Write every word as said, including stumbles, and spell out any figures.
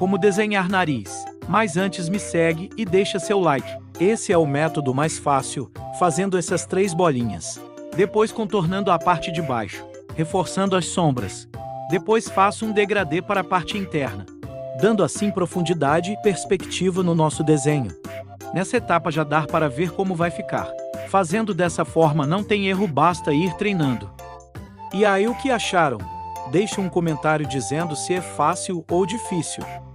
como desenhar nariz. Mas antes me segue e deixa seu like. Esse é o método mais fácil, fazendo essas três bolinhas. Depois contornando a parte de baixo, reforçando as sombras. Depois faço um degradê para a parte interna, dando assim profundidade e perspectiva no nosso desenho. Nessa etapa já dá para ver como vai ficar. Fazendo dessa forma não tem erro, basta ir treinando. E aí, o que acharam? Deixe um comentário dizendo se é fácil ou difícil.